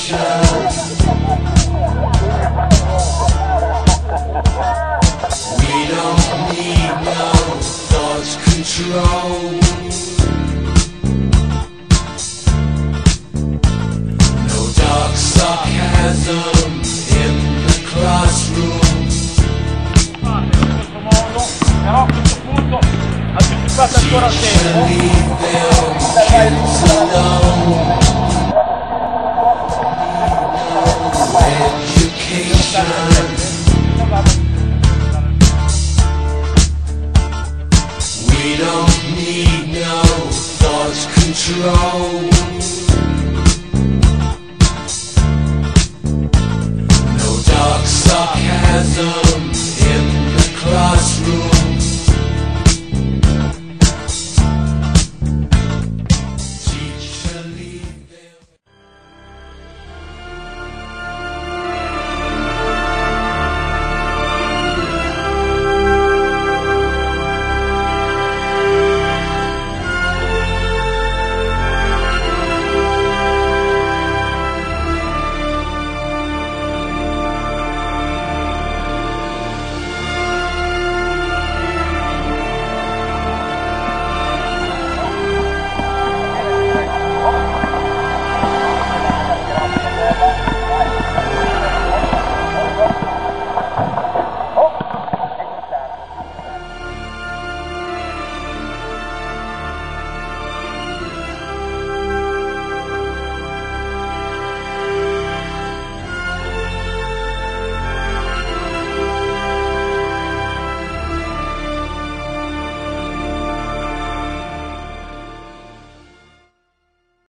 We don't need no thought control. No dark sarcasm in the classroom. Però a questo punto anticipate ancora il tempo. We don't need no thought control.